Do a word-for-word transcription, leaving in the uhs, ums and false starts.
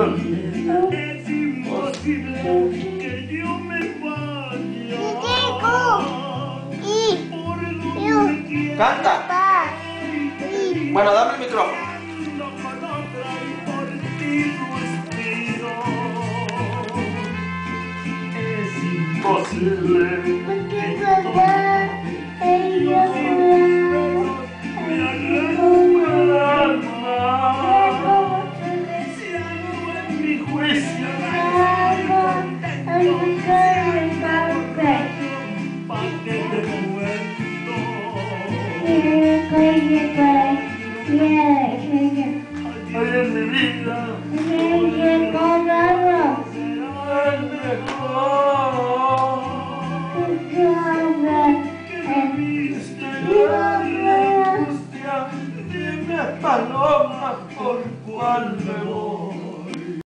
Es imposible que yo me vaya. Por donde quiera. Canta. Bueno, dame el micrófono. Con otra y por ti suspiro. Es imposible que yo me arranque el alma. Si hago en mi juicio pa' que te cuento. Ay, en mi vida será el mejor que viste la angustia. Dime, paloma, por cuál me voy.